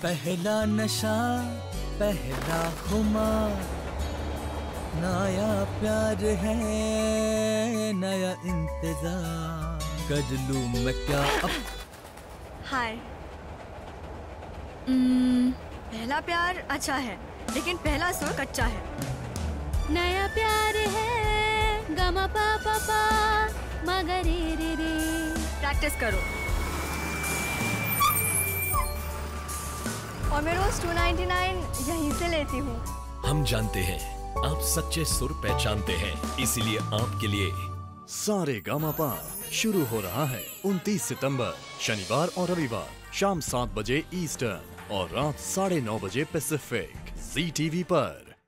पहला नशा पहला खुमार, नया प्यार है नया इंतजार, कर लूं मैं क्या अब। हाय। पहला प्यार अच्छा है लेकिन पहला सुर कच्चा है। नया प्यार है गमा पा पा पा मगर रे रे। प्रैक्टिस करो। और मैं रोज 299 यहीं से लेती हूँ। हम जानते हैं आप सच्चे सुर पहचानते हैं, इसीलिए आपके लिए सारे गामा पा शुरू हो रहा है 29 सितंबर शनिवार और रविवार शाम 7 बजे ईस्टर्न और रात 9:30 बजे पैसिफिक, ZTV पर।